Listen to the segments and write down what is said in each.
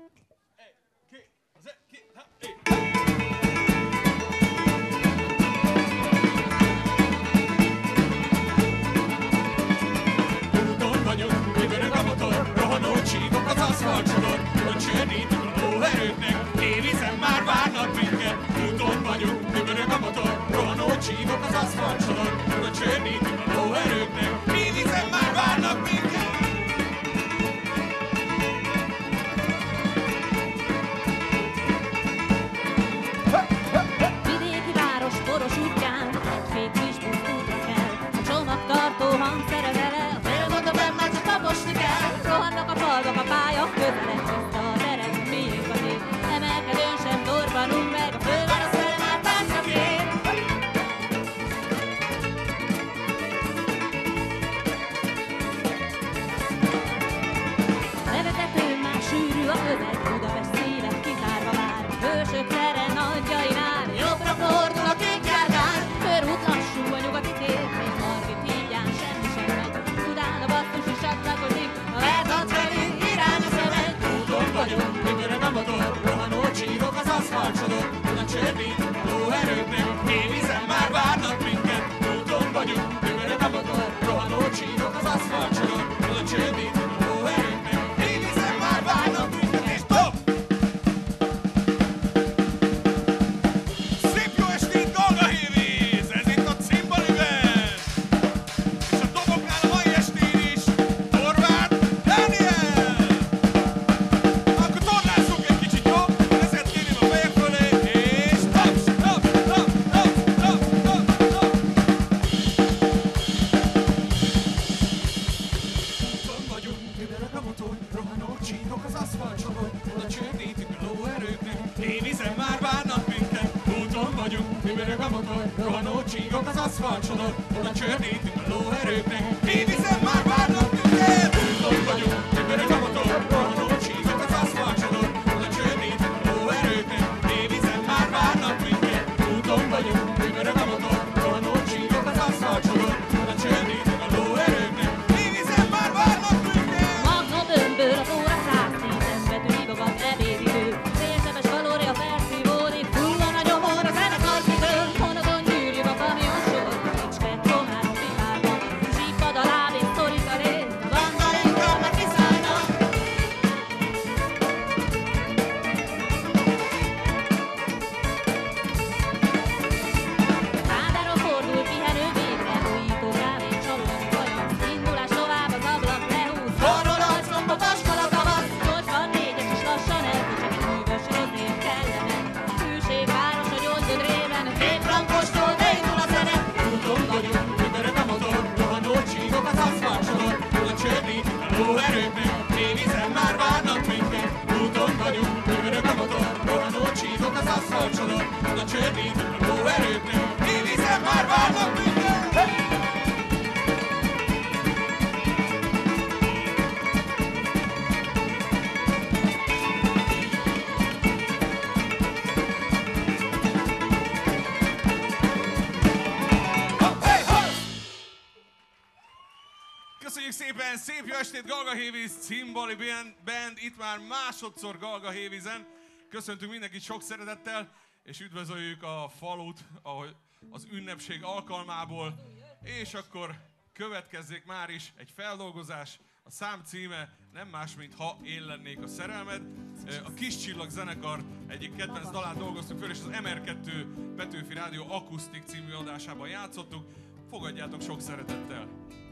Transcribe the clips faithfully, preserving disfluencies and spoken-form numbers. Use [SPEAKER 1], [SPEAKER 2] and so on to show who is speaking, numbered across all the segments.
[SPEAKER 1] Szép jó estét, Galga Hévíz Cimbali Band, itt már másodszor Galga Hévízen. Köszöntünk mindenkit sok szeretettel, és üdvözöljük a falut ahogy az ünnepség alkalmából. És akkor következzék már is egy feldolgozás. A szám címe nem más, mint Ha én lennék a szerelmed. A Kis Csillag zenekar egyik kedvenc dalát dolgoztuk föl, és az em er kettő Petőfi Rádió Akusztik című adásában játszottuk. Fogadjátok sok szeretettel!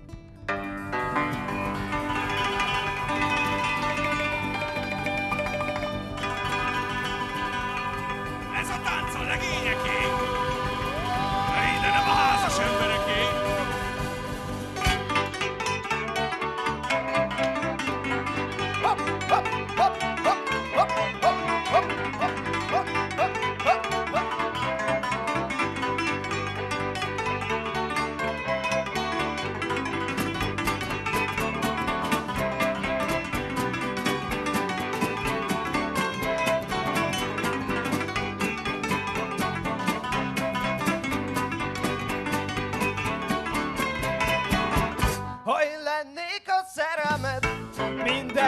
[SPEAKER 2] Ez a tánc a legényeké, de nem a házas embereké.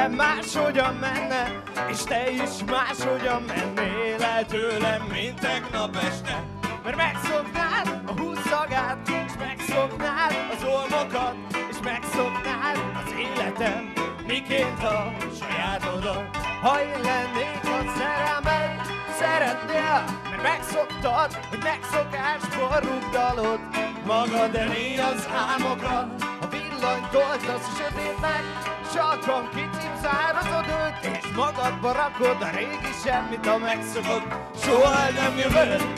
[SPEAKER 3] de máshogyan menne, és te is máshogyan mennél el tőlem, mint tegnap este. Mert megszoknád a húsz szagát, és megszoknád az olmokat, és megszoknád az életem, miként a sajátodat. Ha én lennék a szerelmed, szeretnél, mert megszoktad, hogy megszokásból rugdalod magad elé az álmokra. A villanyt oltasz a sötétnek, s alkan kicipzározod őt, és magadba rakod a régi semmit, ha megszokod, soha nem jövök.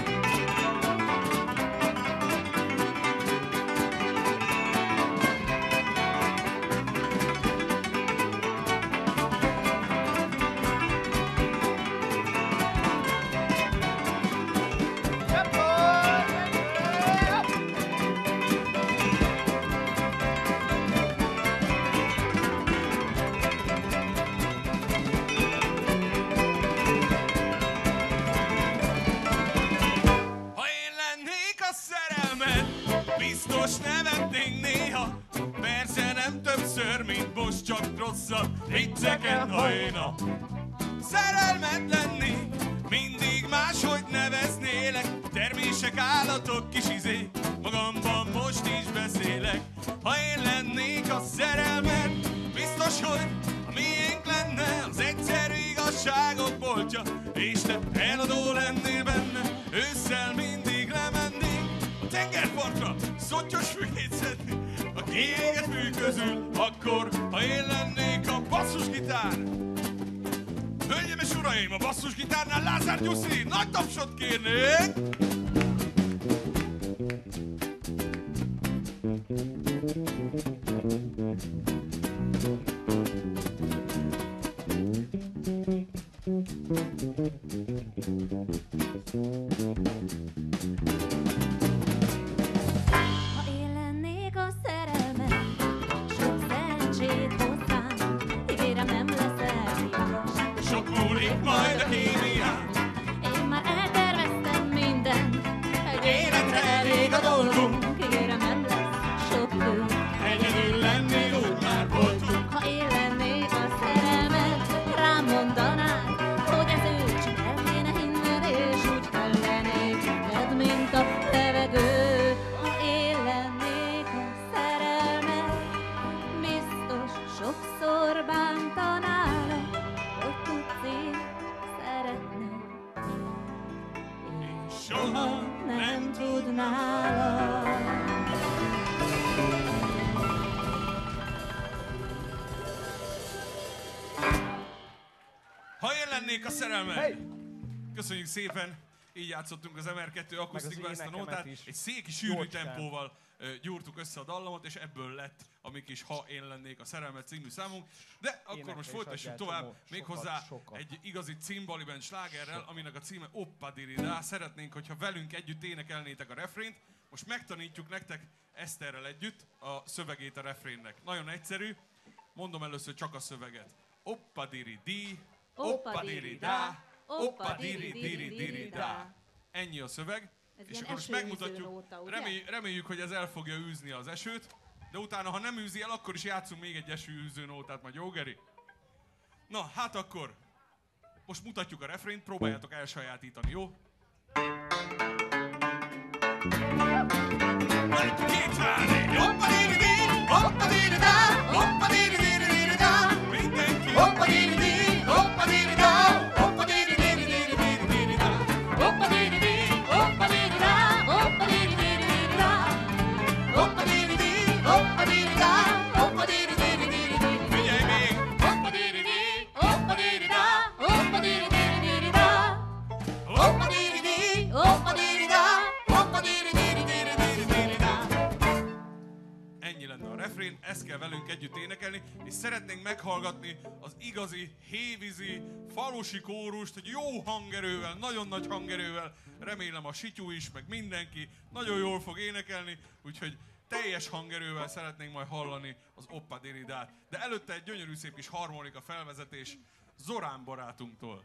[SPEAKER 1] Biztos nevetnénk néha, persze nem többször, mint most, csak rosszabb vicceken, ha én a szerelmed lennék. Mindig máshogy neveznélek, termések, állatok, kis izék, magamban most is beszélek. Ha én lennék a szerelmed, biztos, hogy a miénk lenne az egyszerű igazságok boltja, és te eladó lennél benne, ősszel mindig lemennénk a tengerpartra, szottyos fűkét szedni a kiégett fű közül. Akkor, ha én lennék a basszusgitár, hölgyeim és uraim, a basszusgitárnál Lázár Gyuszi, nagy tapsot kérnék! Majd a kémián.
[SPEAKER 4] Én már elterveztem mindent, egy életre elég a dolgunk. Ígérem, nem lesz sok idő,
[SPEAKER 1] egyedül lenni úgy már voltunk.
[SPEAKER 4] ha én lennék a szerelmed, rám mondanád, hogy ez ő, csak el kéne hinned, és úgy kellenék neked, mint a levegő. Ha én lennék a szerelmed, biztos sokszor bántanálak, hogy tudsz én szeretni, és soha nem tudnálak.
[SPEAKER 1] Ha én lennék a szerelmed!
[SPEAKER 3] Hey!
[SPEAKER 1] Köszönjük szépen! Így játszottunk az em er kettő akusztikban ezt a
[SPEAKER 3] énekemet
[SPEAKER 1] nótát.
[SPEAKER 3] is.
[SPEAKER 1] Egy széki sűrű
[SPEAKER 3] Jócskán.
[SPEAKER 1] tempóval ö, gyúrtuk össze a dallamot, és ebből lett a mi kis Ha én lennék a szerelmed című számunk. De akkor
[SPEAKER 3] Énekelj
[SPEAKER 1] most
[SPEAKER 3] is
[SPEAKER 1] folytassuk
[SPEAKER 3] adjál
[SPEAKER 1] tovább,
[SPEAKER 3] csomó,
[SPEAKER 1] méghozzá
[SPEAKER 3] sokat, sokat.
[SPEAKER 1] egy igazi cimbaliben slágerrel, aminek a címe Oppa Dirida. Szeretnénk, hogyha velünk együtt énekelnétek a refrént. Most megtanítjuk nektek Eszterrel együtt a szövegét a refrénnek. Nagyon egyszerű, mondom először csak a szöveget. Oppa diri di, oppa diri da, oppa diri diri diri da. Ennyi a szöveg.
[SPEAKER 4] Ez
[SPEAKER 1] És
[SPEAKER 4] ilyen
[SPEAKER 1] akkor most
[SPEAKER 4] esővíző
[SPEAKER 1] megmutatjuk,
[SPEAKER 4] nóta, ugye?
[SPEAKER 1] remély, reméljük, hogy ez el fogja űzni az esőt, de utána, ha nem űzi el, akkor is játszunk még egy esőűző nótát, majd jó, Geri? Na, hát akkor, most mutatjuk a refrént, próbáljátok elsajátítani, jó? Két, három, négy, hoppa diri di, hoppa diri da, hoppa diri diri diri da. Mindenki hoppa diri di, hoppa diri da, hoppa diri diri diri diri diri da.
[SPEAKER 4] Hoppa diri di, hoppa diri da, hoppa diri diri diri da.
[SPEAKER 1] Hoppa diri di, hoppa diri da, hoppa diri diri diri diri. Figyelj még!
[SPEAKER 4] Hoppa diri di, hoppa diri da, hoppa diri diri diri da.
[SPEAKER 1] Hoppa diri di,
[SPEAKER 4] Hoppa diri da,
[SPEAKER 1] hoppa diri diri diri diri diri da. Ennyi lenne a refrén, ezt kell velünk együtt énekelni, és szeretnénk meghallgatni az igazi, hévízi, falusi kórust, egy jó hangerővel, nagyon nagy hangerővel. Remélem a Sityú is, meg mindenki nagyon jól fog énekelni, úgyhogy teljes hangerővel szeretnénk majd hallani az Oppa Diridát. De előtte egy gyönyörű szép kis harmonika felvezetés Zorán barátunktól.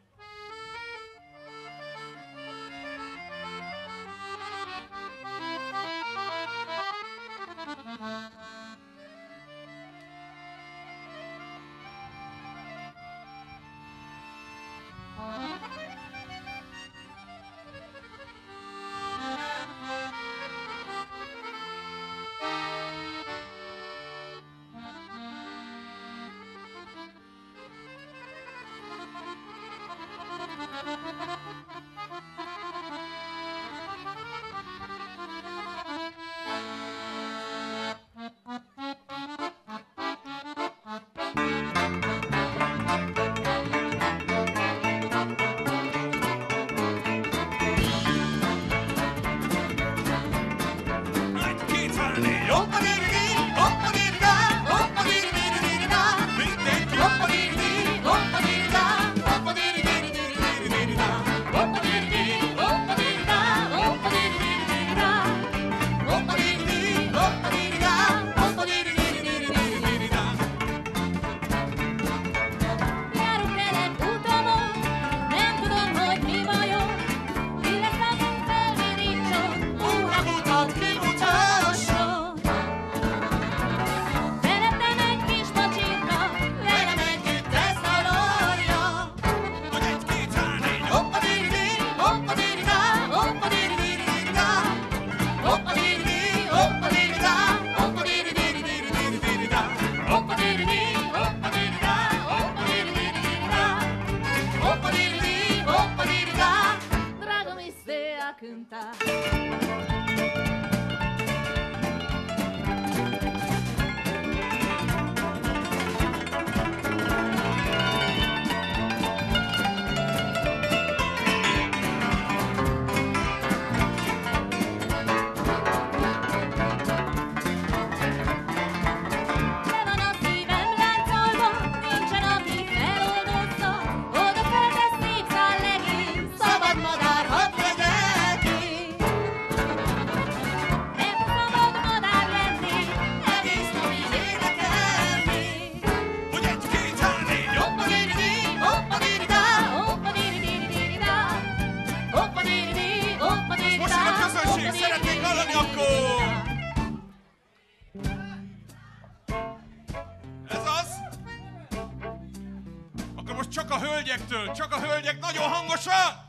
[SPEAKER 1] Csak a hölgyektől, csak a hölgyek nagyon hangosan!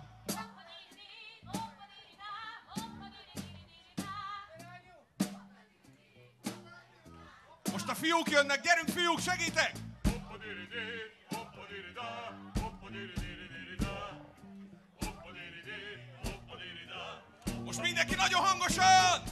[SPEAKER 1] Most a fiúk jönnek, gyerünk fiúk, segítek! Most mindenki nagyon hangosan!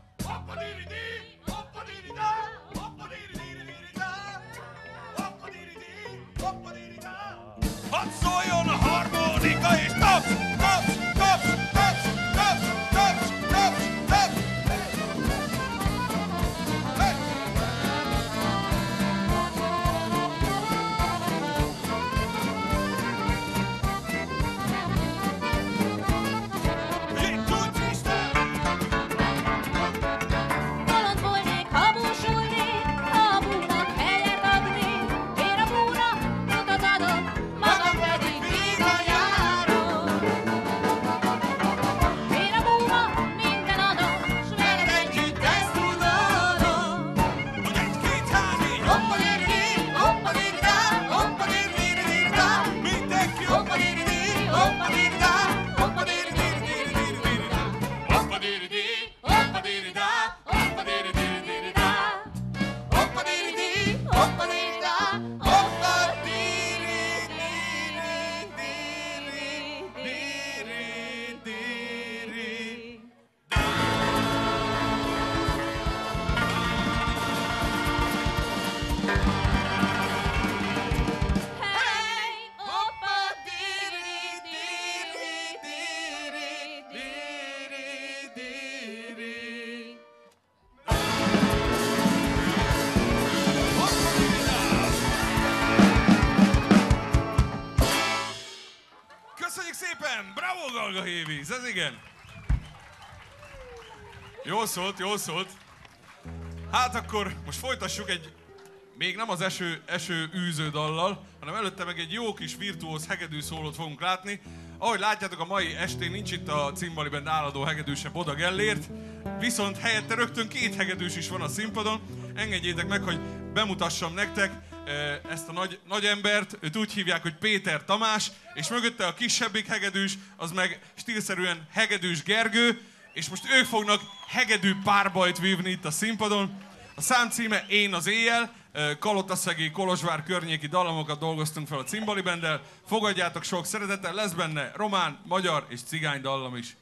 [SPEAKER 1] Hadd szóljon a harmonika és taps, taps, taps, taps, taps, taps, taps, taps. Hey! Itt úgy Isten!
[SPEAKER 4] Bolond volnék, ha búsulnék, ha a búnak helyet adnék. Én a búnak utat adok, magam pedig vígan járok. Én a búnak minden adok, s veled együtt ezt tudodom.
[SPEAKER 1] Hogy egy-két, hár, négy,
[SPEAKER 4] Hoppa-diri-di, hoppa-diri-da, hoppa-diri-diri-diri-da.
[SPEAKER 1] mindenki
[SPEAKER 4] Hoppa-diri-di, hoppa-diri-da, hoppa-diri-diri-diri-da.
[SPEAKER 1] hoppa-diri-di, hoppa-diri-da, hoppa-diri-diri-diri-da.
[SPEAKER 4] Hoppa-diri-di, hoppa-diri-da,
[SPEAKER 1] Hoppa-diri-diri-diri-diri.
[SPEAKER 4] Hey, hoppa-diri-di-di-di-di-di-di.
[SPEAKER 1] Köszönjük szépen! Bravo, Galga Hévíz! Ez igen! Jó szólt, jó szólt. Hát akkor most folytassuk egy, még nem az eső, eső űző dallal, hanem előtte meg egy jó kis virtuóz hegedű szólót fogunk látni. Ahogy látjátok, a mai estén nincs itt a Cimbali Band állandó hegedűse, Boda Gellért, viszont helyette rögtön két hegedűs is van a színpadon. Engedjétek meg, hogy bemutassam nektek eh, ezt a nagy, nagy embert, őt úgy hívják, hogy Péter Tamás, és mögötte a kisebbik hegedűs, az meg stílszerűen Hegedűs Gergő, és most ők fognak hegedű párbajt vívni itt a színpadon. A szám címe Én az éjjel, eh, Kalotaszegi, Kolozsvár környéki dallamokat dolgoztunk fel a Cimbali Banddel. Fogadjátok sok szeretettel, lesz benne román, magyar és cigány dallam is.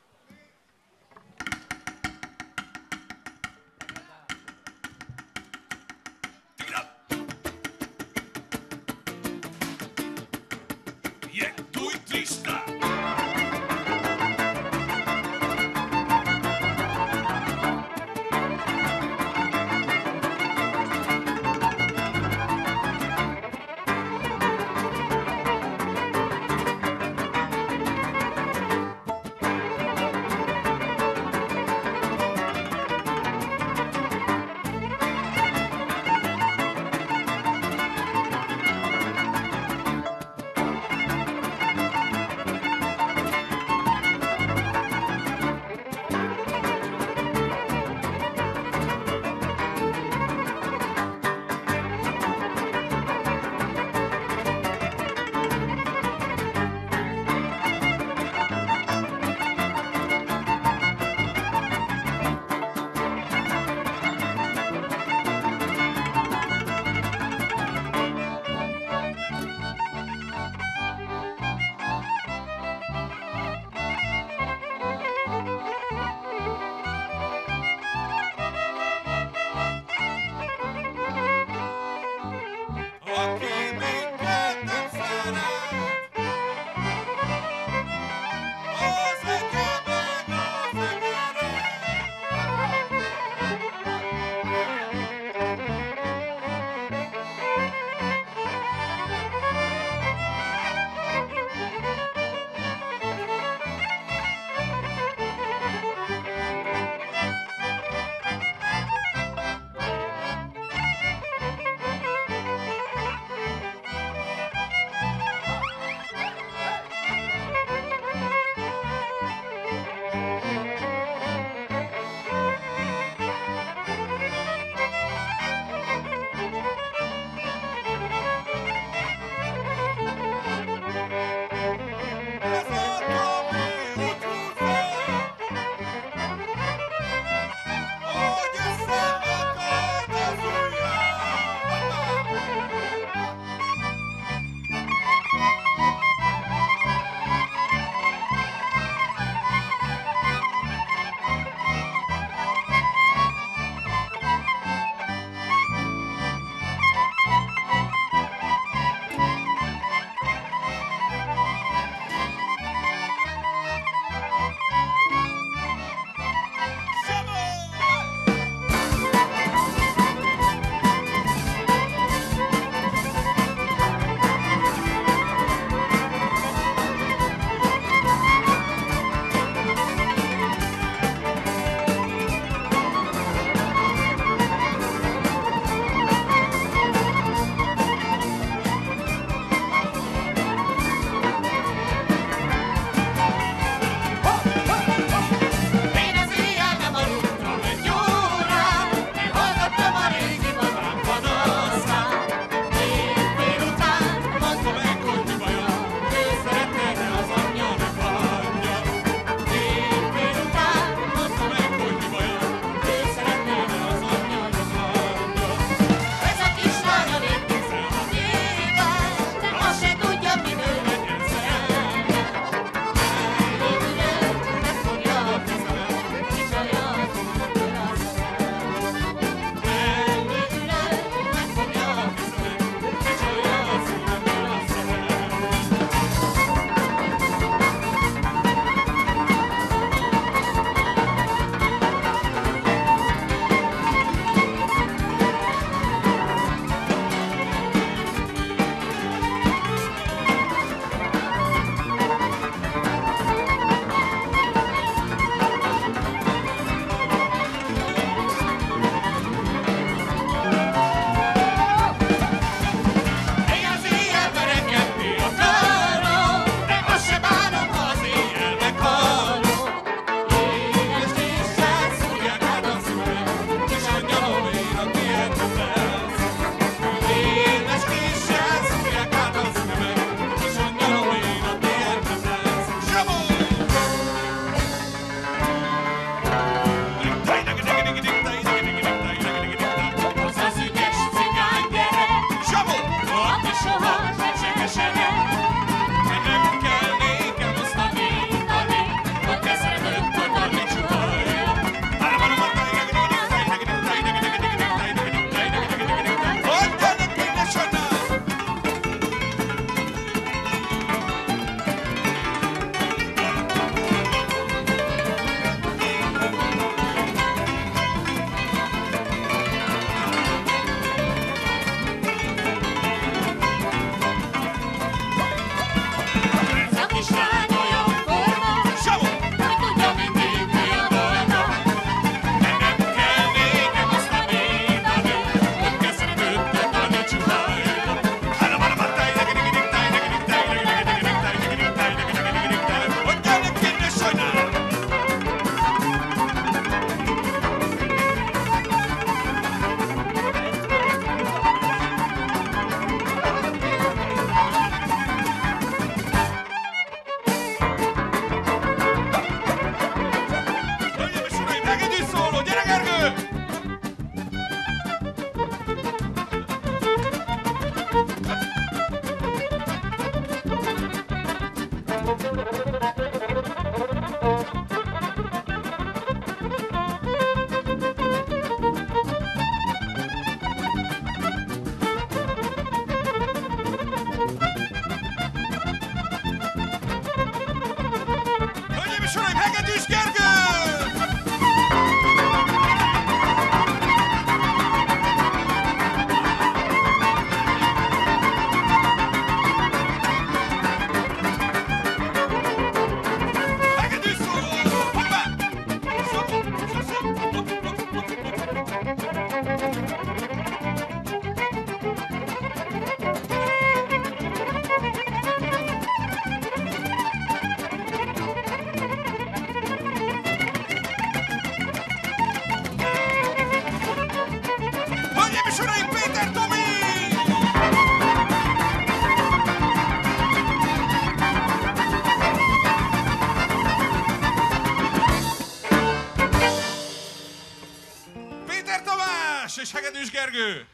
[SPEAKER 2] Je tu trista.
[SPEAKER 1] András és Hegedűs Gergő!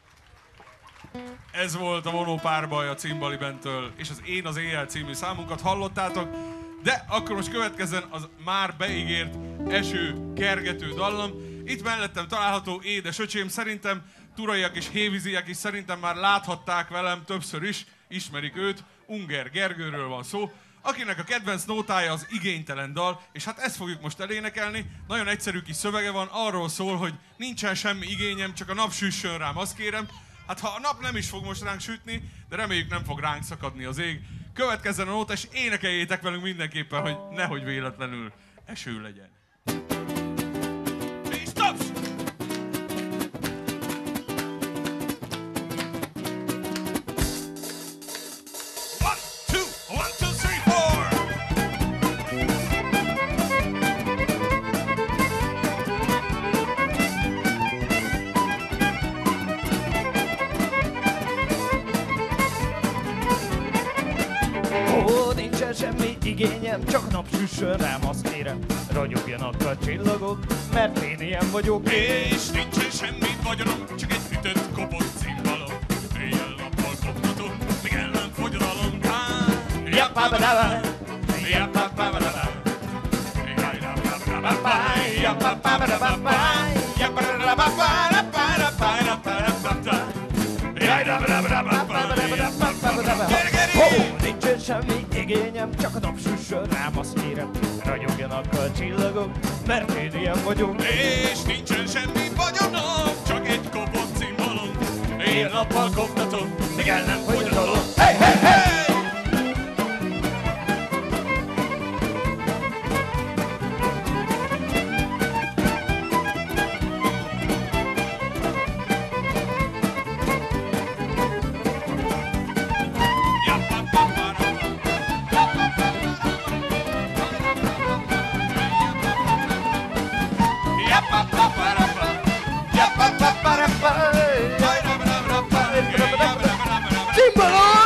[SPEAKER 1] Ez volt a Vonó Párbaj a Cimbali Bandtől, és az Én az éjjel című számunkat hallottátok, de akkor most következzen az már beígért eső kergető dallam. Itt mellettem található édes öcsém, szerintem turaiak és hévíziek is szerintem már láthatták velem többször is, ismerik őt, Unger Gergőről van szó, akinek a kedvenc nótája az Igénytelen dal, és hát ezt fogjuk most elénekelni. Nagyon egyszerű kis szövege van, arról szól, hogy nincsen semmi igényem, csak a nap süssön rám, azt kérem. Hát ha a nap nem is fog most ránk sütni, de reméljük nem fog ránk szakadni az ég. Következzen a nóta, és énekeljétek velünk mindenképpen, hogy nehogy véletlenül eső legyen. És taps! One, two, one, two, three, four!
[SPEAKER 3] Ó, nincsen semmi igényem, csak nap süssön rám, azt kérem. Ragyogjanak a csillagok, mert én ilyen vagyok.
[SPEAKER 1] És nincsen semmi vagyonom, csak egy ütött kopott cimbalom. Éjjel-nappal koptatom, míg el nem fogyadalom.
[SPEAKER 3] Jappabadaba,
[SPEAKER 1] Jappabadaba,
[SPEAKER 3] ó, nincsen semmi igényem, csak a nap süssön rám, azt kérem. Ragyogjanak a csillagok, mert én ilyen vagyok.
[SPEAKER 1] és nincsen semmi vagyonom, csak egy kopott cimbalom. Éjjel-nappal koptatom, míg el nem fogyadalom.
[SPEAKER 3] Hey, hey, hey! Cimbalom!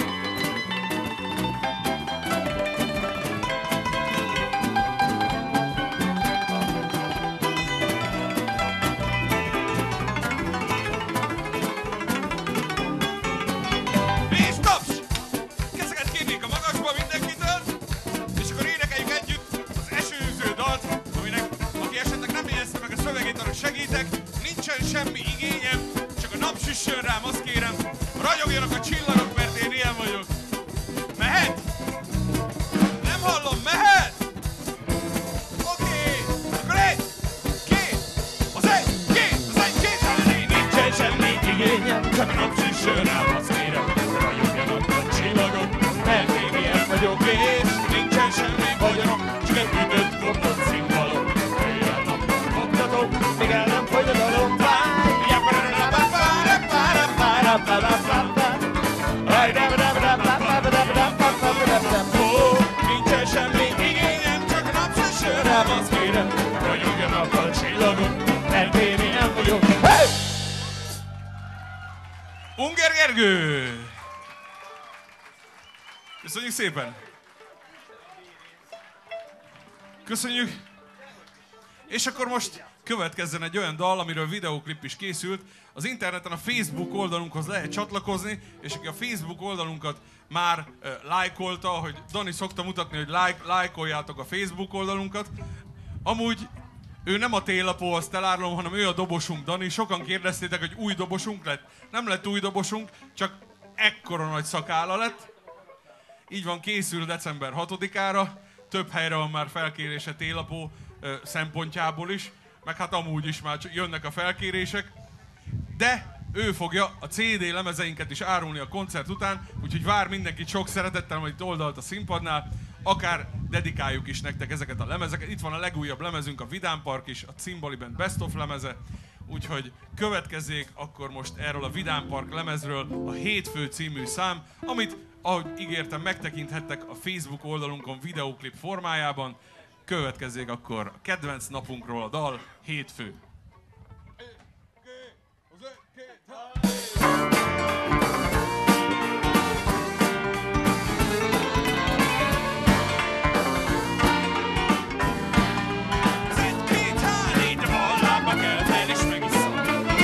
[SPEAKER 1] És taps! Kezeket kérnék a magasba mindenkitől, és akkor énekeljük együtt az esőző dalt, aminek, aki esetleg nem jegyezte meg a szövegét, annak segítek. Nincsen semmi igényem, csak a nap süssön rám, azt kérem. Ragyogjanak a csillagok, mert én ilyen vagyok. Mehet? Nem hallom, mehet? Oké, akkor egy, két, az egy, két, az egy, két, az egy,
[SPEAKER 3] Nincsen semmi igényem, csak a nap süssön rám, azt kérem.
[SPEAKER 1] ragyogjanak a csillagok, mert én ilyen vagyok, és nincsen semmi vagyonom, csak egy ütött kopott cimbalom. Éjjel-nappal koptatom,
[SPEAKER 3] Még el nem fogyadalom.
[SPEAKER 1] Ó, nincsen semmi igényem, csak a nap süssön rám, azt kérem. Ragyogjanak a csillagok, mert én ilyen vagyok.
[SPEAKER 3] Hey!
[SPEAKER 1] Unger Gergő! Köszönjük szépen! Köszönjük! És akkor most következzen egy olyan dal, amiről videóklip is készült. Az interneten a Facebook oldalunkhoz lehet csatlakozni, és aki a Facebook oldalunkat már uh, lájkolta, hogy Dani szokta mutatni, hogy like, lájkoljátok a Facebook oldalunkat. Amúgy ő nem a télapó, azt elárulom, hanem ő a dobosunk, Dani. Sokan kérdeztétek, hogy új dobosunk lett. Nem lett új dobosunk, csak ekkora nagy szakálla lett. Így van, készül december hatodikára. Több helyre van már felkérése télapó ö, szempontjából is, meg hát amúgy is már jönnek a felkérések. De ő fogja a cé dé lemezeinket is árulni a koncert után, úgyhogy vár mindenkit sok szeretettel, majd itt oldalt a színpadnál, akár dedikáljuk is nektek ezeket a lemezeket. Itt van a legújabb lemezünk, a Vidám Park is, a Cimbali Band Best of lemeze, úgyhogy következzék akkor most erről a Vidám Park lemezről a Hétfő című szám, amit, ahogy ígértem, megtekinthettek a Facebook oldalunkon videóklip formájában. Következzék akkor a kedvenc napunkról a dal, Hétfő.
[SPEAKER 2] Két hálét a ballába kell tenni, és megiszom.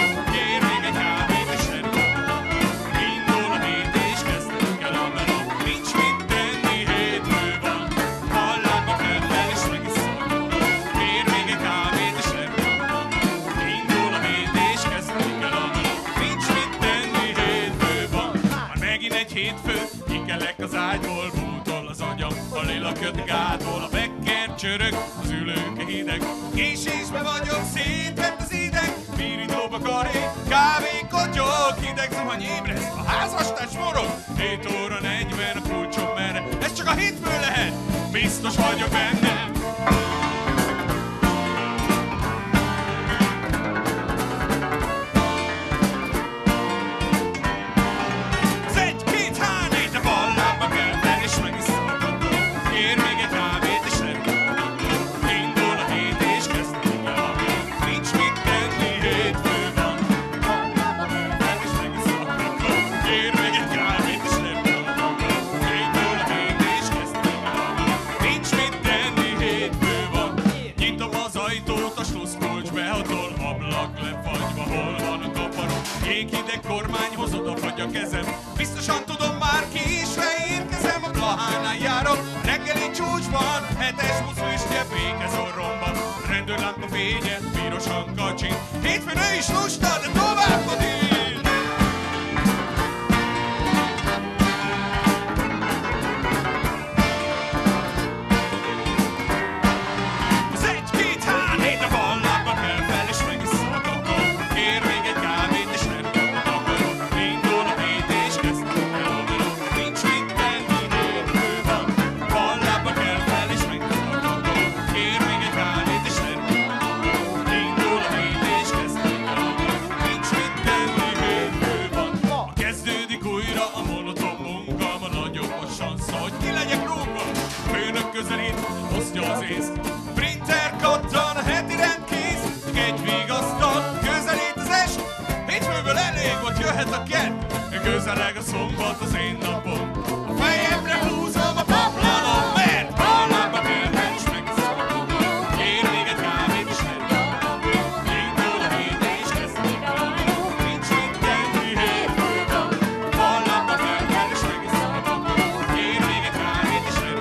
[SPEAKER 1] hétfő, kikelek az ágyból, bútol az agyam, a lila köt gától, a bekker csörög, az ülőke hideg, késésbe vagyok, szétvett az ideg, pirítóba karé, kávé kotyog, hideg zuhany ébreszt, a házastárs morog, hét óra negyven, a kulcsom merre, ez csak a hétfő lehet, biztos vagyok benne. Jéghideg kormányhoz odafagy a kezem, biztosan tudom már késve érkezem, a Blahánál járok, reggeli csúcsban, hetes buszfüstje békezorromban, rendőrlámpa fénye, pirosan kacsint, hétfőn ő is lusta, de tovább kodít! Osztja az észt, printer kattan, heti rendkész, egy vigasztal, közelít az est, hétfőből elég volt, jöhet a kett, közeleg a szombat az én napom, a fejemre húzom a paplanom, mert hallába térben is megiszom a kukat, kér még egy kávét is nem indul a hét és kezdődik a napom, nincs mit tenni, hétfő van, hallába térben is megiszom a kukat, kér még egy kávét is nem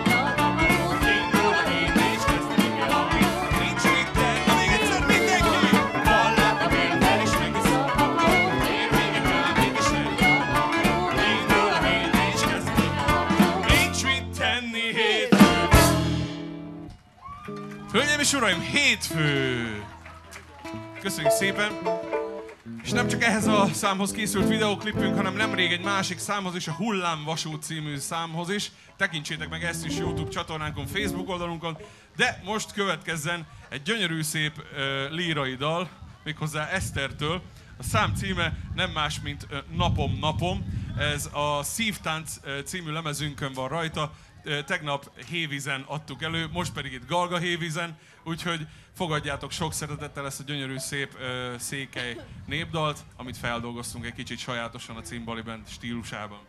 [SPEAKER 1] Hölgyeim és uraim, hétfő! Köszönjük szépen! És nem csak ehhez a számhoz készült videóklipünk, hanem nemrég egy másik számhoz is, a Hullámvasút című számhoz is. Tekintsétek meg ezt is YouTube csatornánkon, Facebook oldalunkon. De most következzen egy gyönyörű szép uh, lírai dal, méghozzá Esztertől. A szám címe nem más, mint uh, Napom, Napom. Ez a Szívtánc uh, című lemezünkön van rajta. Tegnap Hévízen adtuk elő, most pedig itt Galga Hévízen, úgyhogy fogadjátok sok szeretettel ezt a gyönyörű szép uh, székely népdalt, amit feldolgoztunk egy kicsit sajátosan a Cimbali Band stílusában.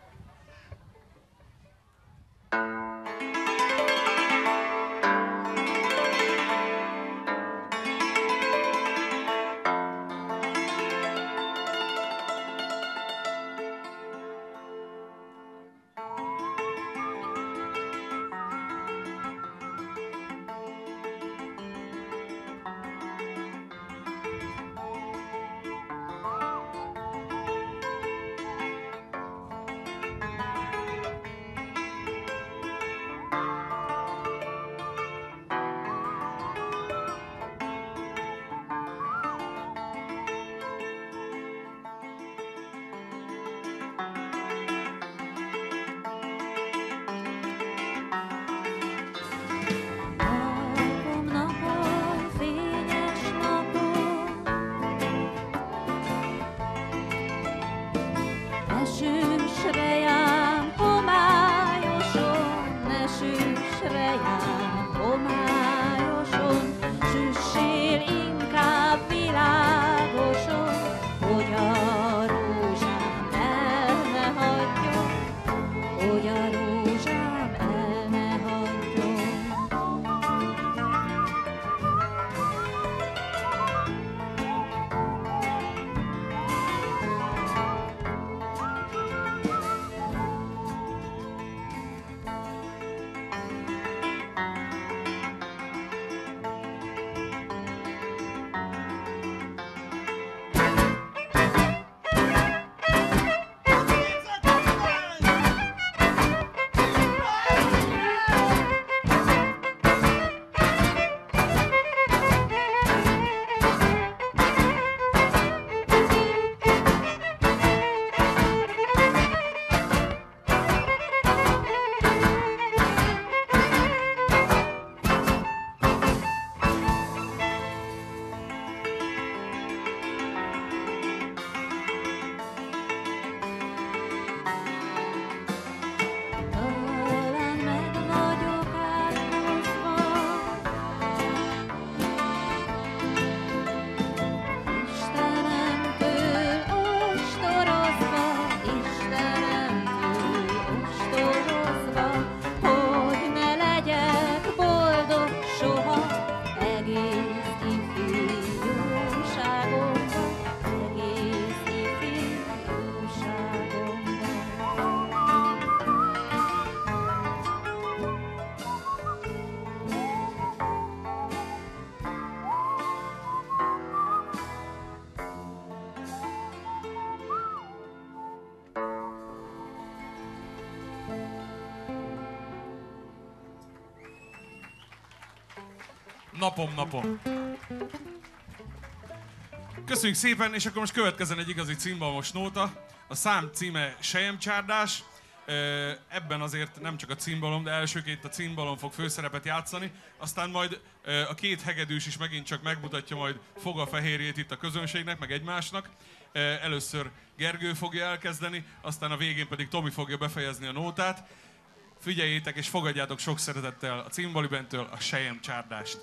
[SPEAKER 1] Napom, napom. Köszönjük szépen, és akkor most következzen egy igazi cimbalmos nóta. A szám címe Selyemcsárdás. Ebben azért nem csak a cimbalom, de elsőként a cimbalom fog főszerepet játszani. Aztán majd a két hegedűs is megint csak megmutatja majd fogafehérjét itt a közönségnek, meg egymásnak. Először Gergő fogja elkezdeni, aztán a végén pedig Tomi fogja befejezni a nótát. Figyeljétek és fogadjátok sok szeretettel a Cimbali Bandtől a Selyemcsárdást.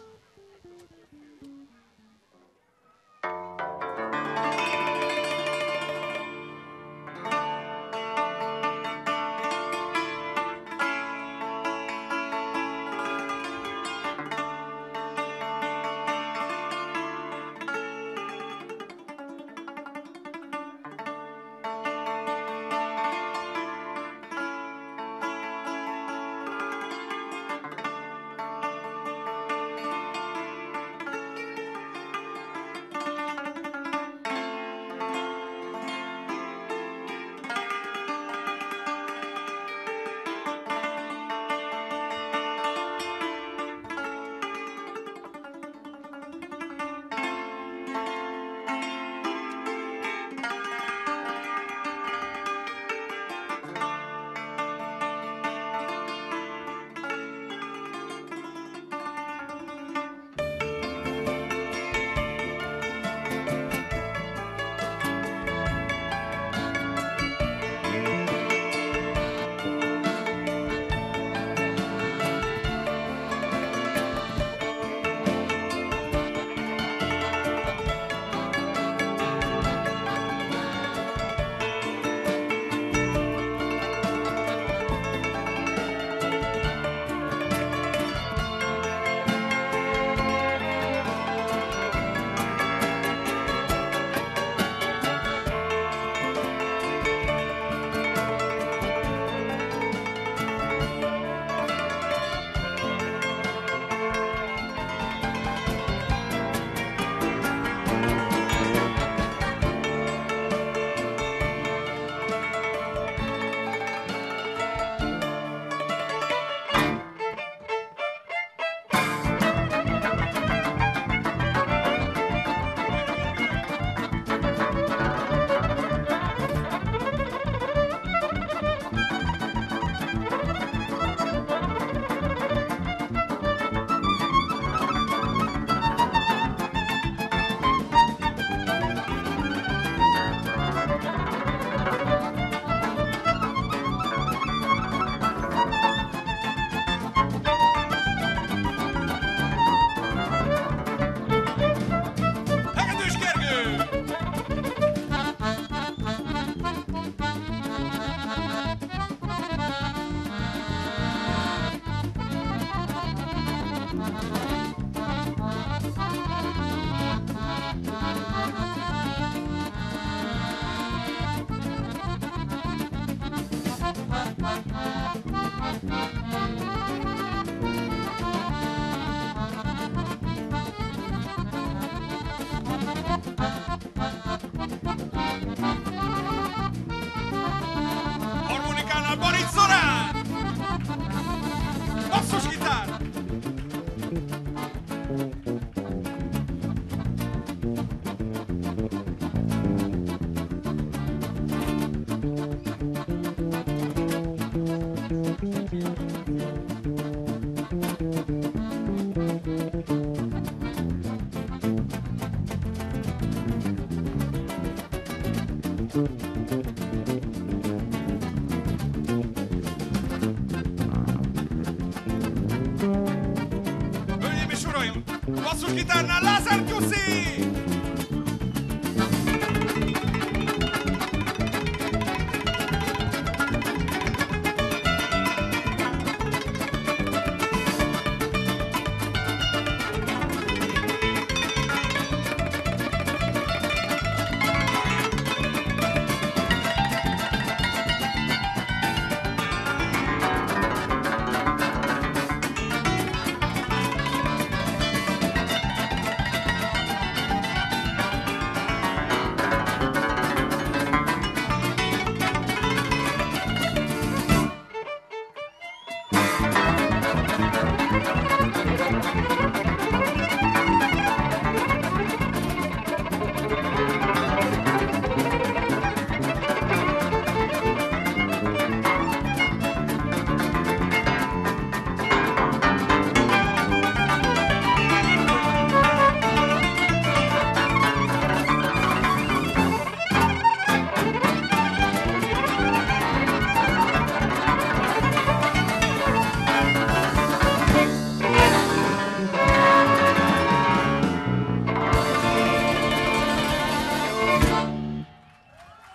[SPEAKER 1] Hölgyeim és uraim, basszusgitárnál Lázár Gyuszi!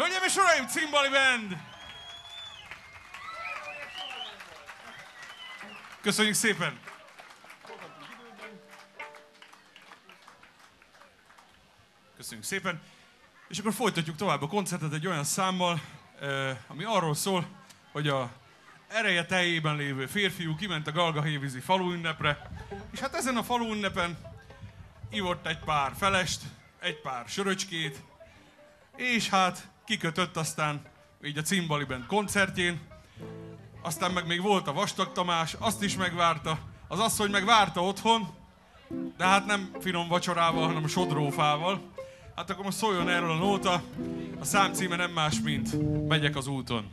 [SPEAKER 1] Hölgyeim és uraim, Cimbali Band! Köszönjük szépen! Köszönjük szépen! És akkor folytatjuk tovább a koncertet egy olyan számmal, ami arról szól, hogy a ereje teljében lévő férfiú kiment a galgahévízi faluünnepre, és hát ezen a faluünnepen ivott egy pár felest, egy pár söröcskét, és hát kikötött aztán így a Cimbali Band koncertjén, aztán meg még volt a Vastag Tamás, azt is megvárta, az asszony meg várta otthon, de hát nem finom vacsorával, hanem sodrófával. Hát akkor most szóljon erről a nóta, a szám címe nem más, mint Megyek az úton.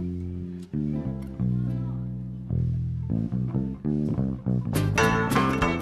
[SPEAKER 4] Thank you.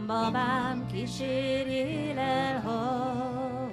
[SPEAKER 4] babám, kísérjél el haza.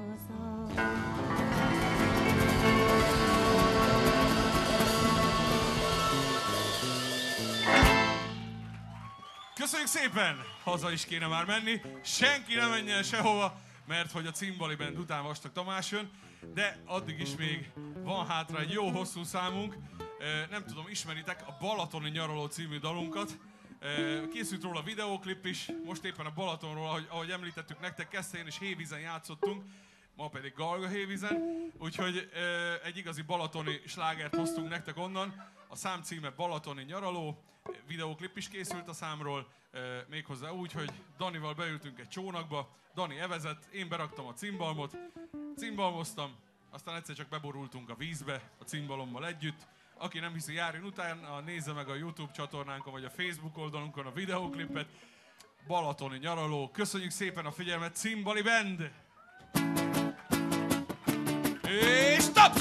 [SPEAKER 1] Köszönjük szépen! Haza is kéne már menni. Senki nem menjen sehova, mert hogy a Cimbali Band után Vastag Tamás jön, de addig is még van hátra egy jó hosszú számunk. Nem tudom, ismeritek a Balatoni Nyaraló című dalunkat. Készült róla videóklip is, most éppen a Balatonról, ahogy, ahogy említettük nektek, Keszthelyen és Hévízen játszottunk, ma pedig Galgahévízen, úgyhogy egy igazi balatoni slágert hoztunk nektek onnan. A szám címe Balatoni Nyaraló, videóklip is készült a számról, méghozzá úgy, hogy Danival beültünk egy csónakba, Dani evezett, én beraktam a cimbalmot, cimbalmoztam, aztán egyszer csak beborultunk a vízbe a cimbalommal együtt. Aki nem hiszi, járjon utána, nézze meg a YouTube csatornánkon vagy a Facebook oldalunkon a videóklipet. Balatoni Nyaraló. Köszönjük szépen a figyelmet, Cimbali Band! És taps!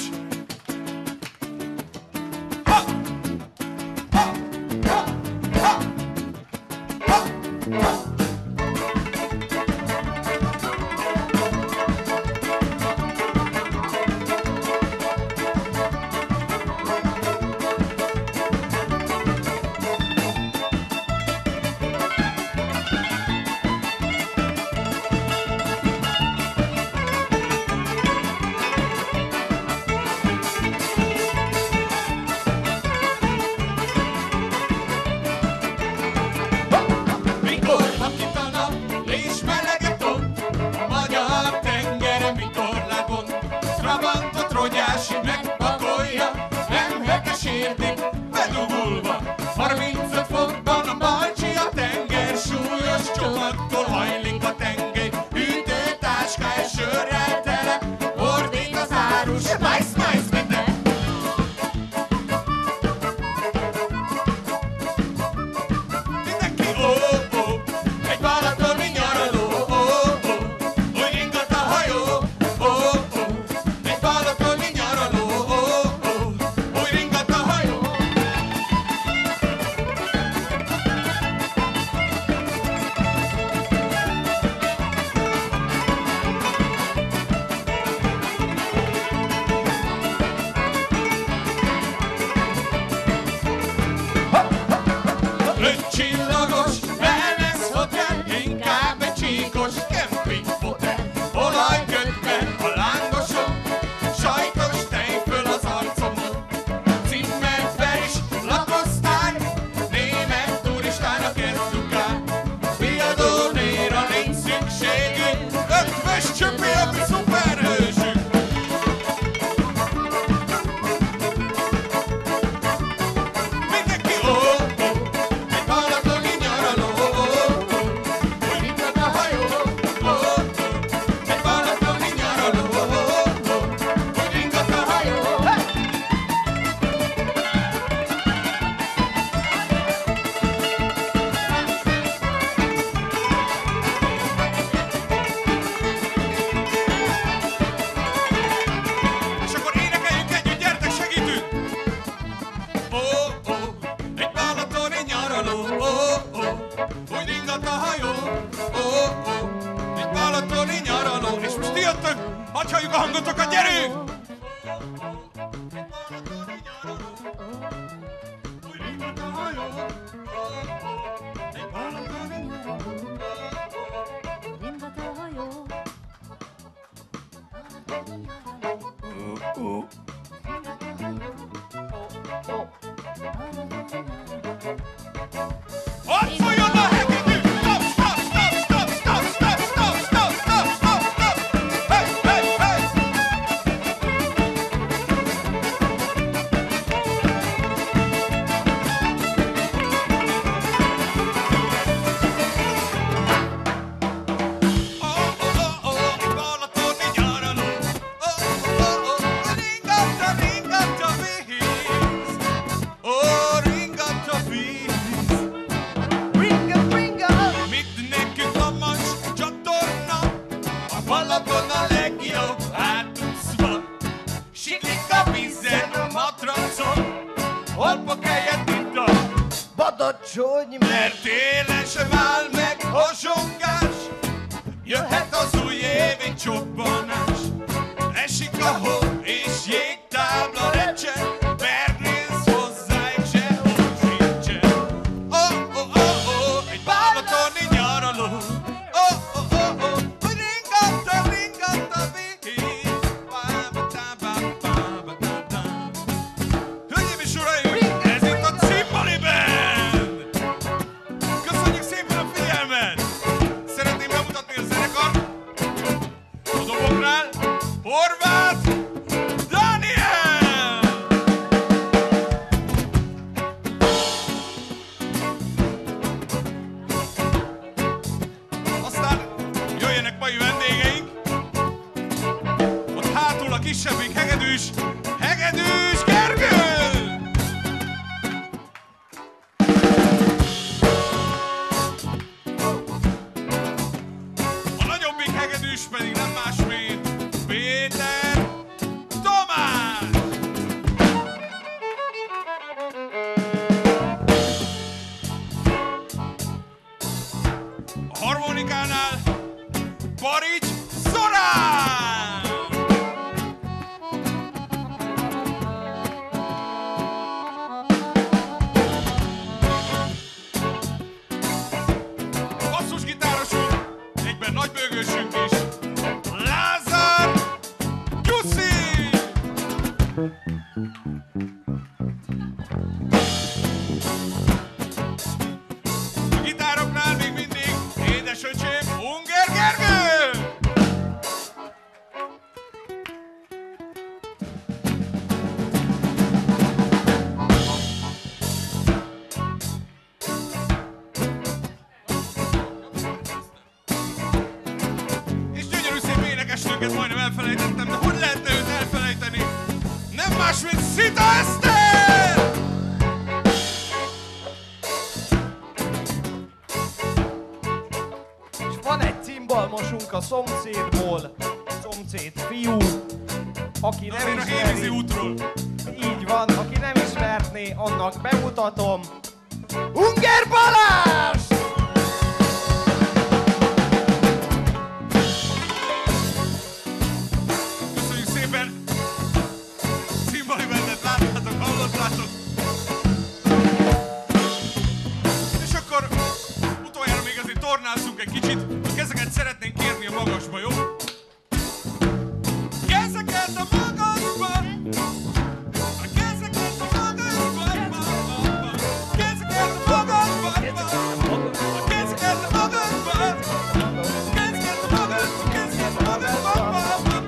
[SPEAKER 1] Ha! Ha! Ha! Ha! Ha! Ha!
[SPEAKER 3] harmincöt fokban a Balcsi, a tenger súlyos csomattól hajlik a tengely. Hűtőtáskás sörrel tele, ordít az árus, májsz, májsz, minden. Mindenki ó, ó, egy balatoni nyaraló, ó, ó, úgy ringat a hajó, ó, ó, egy balatoni nyaraló, ó, ó, úgy ringat a hajó. Öt csillagos wellness hotel, inkább egy csíkos kempingfotel. Olajködben a lángoson, sajtos tej föl az arcomon. Zimmerben is lakosztály, német turistának ez dukál. Viadónéra nincs szükségünk, ötvös csöpi a mi szuperhősünk. Mindenki ó, ó, egy balatoni nyaraló, ó, ó, úgy ringat a hajó, ó, ó, egy balatoni nyaraló, ó, ó, úgy ringat a hajó. És akkor énekeljünk együtt, gyertek, segítünk! Ó, ó, egy balatoni nyaraló, ó, ó, úgy ringat a hajó, ó, ó, egy balatoni nyaraló. És most ti jöttök, hadd halljuk a hangotokat, gyerünk! Egy balatoni nyaraló, úgy ringat a hajó, ó, ó, egy balatoni nyaraló,
[SPEAKER 4] Ringat a hajó.
[SPEAKER 3] ott folyjon a hegedű! Stop, stop, stop, stop, stop, stop, stop, stop, stop, stop, stop! Hey, hey, hey! Ó, ó, ó, ó, egy balatoni nyaraló. Ó, ó, ó, ó, ringat a, ringat a víz. Ó, ringat a víz.
[SPEAKER 5] Ringa, ringa!
[SPEAKER 3] Mit nekünk a Mancs csatorna, a Balaton a legjobb átúszva. Siklik a vízen a matracon, Alpok helyett itt a
[SPEAKER 5] Badacsony,
[SPEAKER 3] mert télen sem áll meg
[SPEAKER 1] hazsongás, jöhet az új évi csobbanás. Esik a hó és jégtábla lecsen, Bergrész hozzáig sehol sincsen. Oh, oh, oh, oh, egy bábatorni nyaraló. Oh, oh, oh, oh, hogy ringatta, ringatta víz. Bába-tá-bá-bába-tá-tá. Hölgyeim és uraim, ez itt a Cimbali Band! Köszönjük szépen a figyelmet! Szeretném bemutatni a zenekart. A doboknál Horváth Dániel! Aztán jöjjenek mai vendégeink. Ott hátul a kisebbik hegedűs, Hegedűs Gergő! A nagyobbik hegedűs pedig nem más, mint Péter Tamás! A harmonikánál Barics Zorán! Basszusgitárosunk, egyben nagybőgősünk is, Lázár Gyuszi! A gitároknál még mindig édesöcsém Unger Gergő! És gyönyörű szép énekesnőket majdnem elfelejtettem, de hogy lehetne őt elfelejteni? Nem más, mint Szita Eszter!
[SPEAKER 3] És van egy cimbalmosunk a szomszédból, szomszéd fiú, aki nem
[SPEAKER 1] Azért a Hévízi
[SPEAKER 3] ismeri.
[SPEAKER 1] útról.
[SPEAKER 3] Így van, aki nem ismerné, annak bemutatom. Unger Balázs!
[SPEAKER 1] Köszönjük szépen! Cimbali Bandet láttátok, hallottátok! És akkor utoljára még azért tornázzunk egy kicsit, a kezeket szeretnénk kérni a magasba, jó? Kezeket a magasba! A kezeket a magasba! Kezeket a magasba! A kezeket a magasba! Kezeket a magasba! Kezeket a magasba!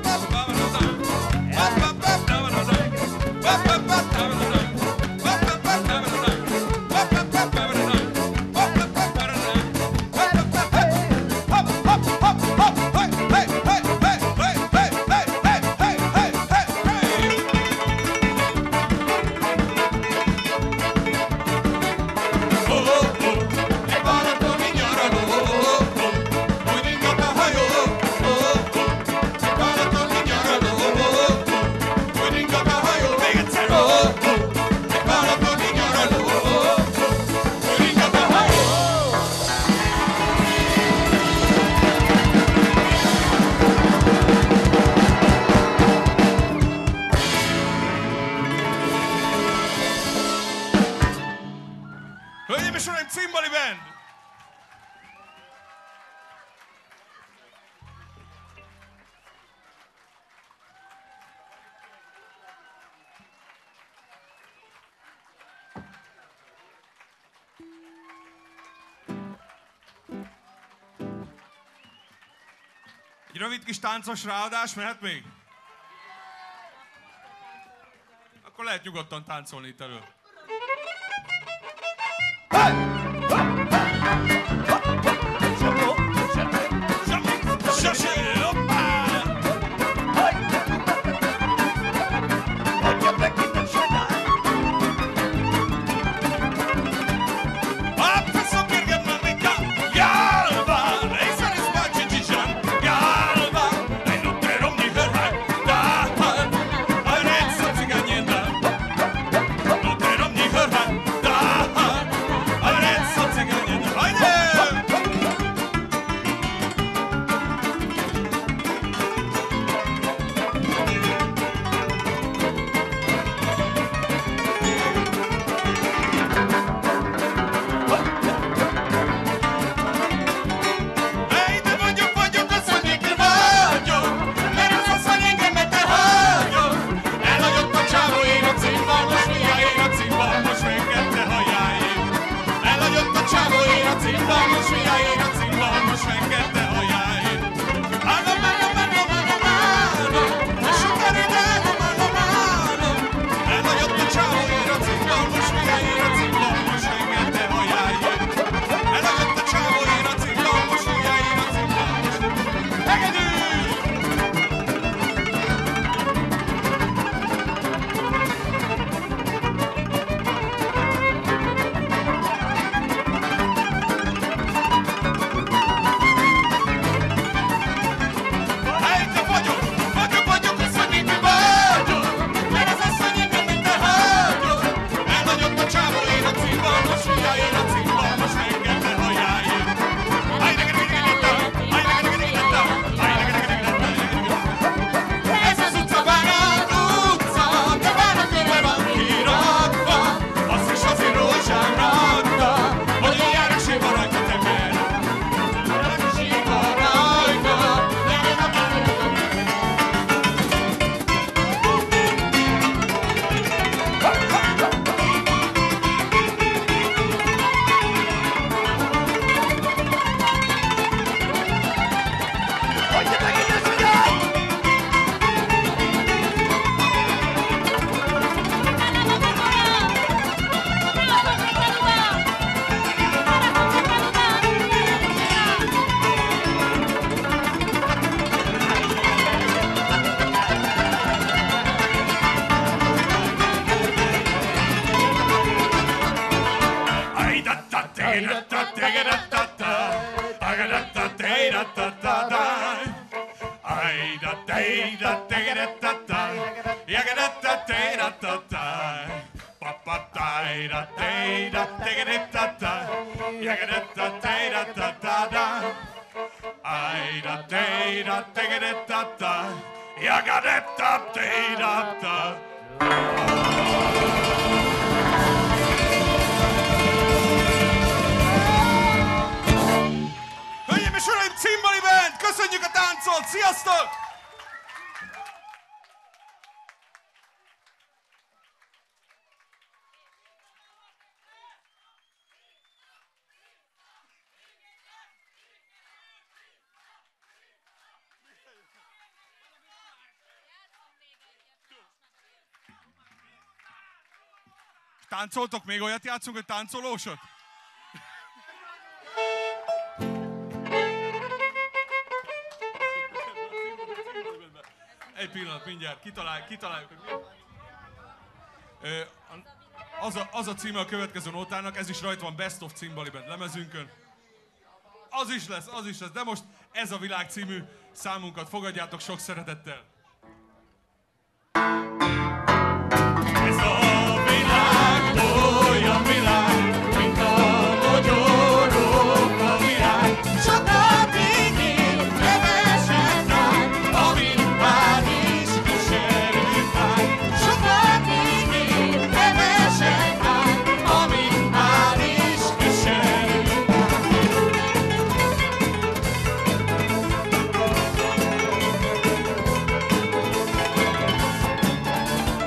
[SPEAKER 1] Hölgyeim és uraim, Cimbali Band! Egy rövid kis táncos ráadás, mehet még? Akkor lehet nyugodtan táncolni itt elő.
[SPEAKER 2] Hörván,
[SPEAKER 1] Hölgyeim és uraim, Cimbali Band! Köszönjük a táncot! Sziasztok! Táncoltok? Még olyat játszunk, hogy táncolósot? Egy pillanat, mindjárt, kitaláljuk, kitaláljuk, hogy mi... Ö, az, a, az a címe a következő nótának, ez is rajta van, Best of Cimbali Band lemezünkön. Az is lesz, az is lesz, de most Ez a Világ című számunkat fogadjátok sok szeretettel. Ez a világ olyan világ, mint a mogyorok a virág.
[SPEAKER 4] Sokat ígér, kevesen vár,
[SPEAKER 1] Amin már is kísérünk már.
[SPEAKER 4] sokat ígér, kevesen vár,
[SPEAKER 1] Amin már is kísérünk már.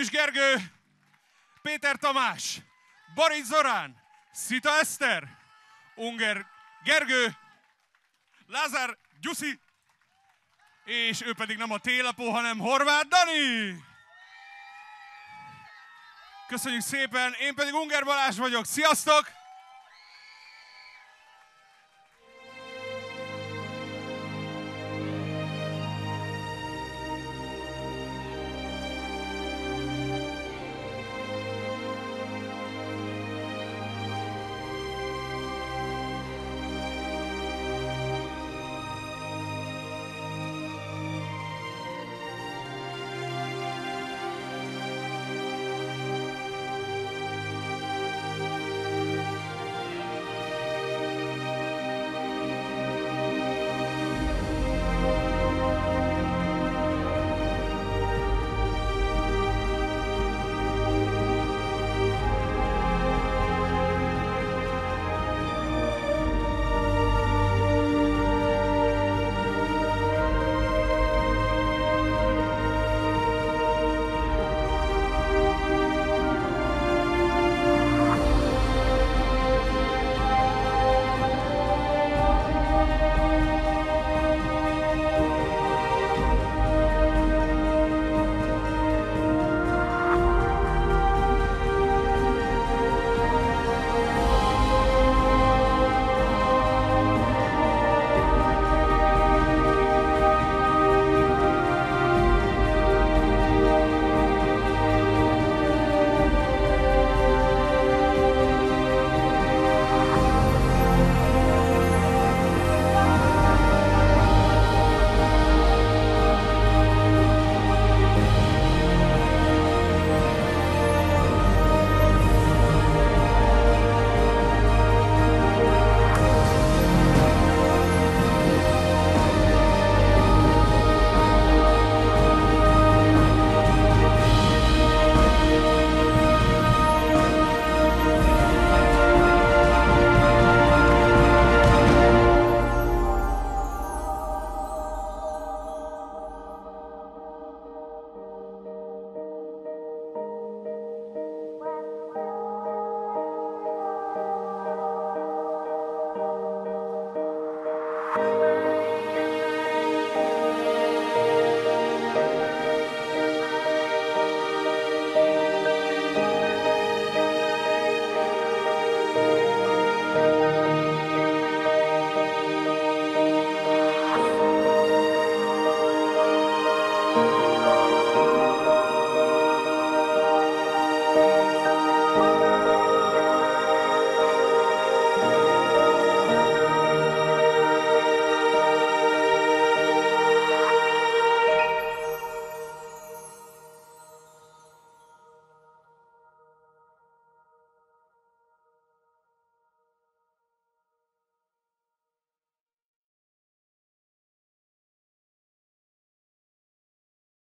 [SPEAKER 1] Gergő, Péter Tamás, Barics Zorán, Szita Eszter, Unger Gergő, Lázár Gyuszi, és ő pedig nem a Télapó, hanem Horváth Dani. Köszönjük szépen, én pedig Unger Balázs vagyok. Sziasztok!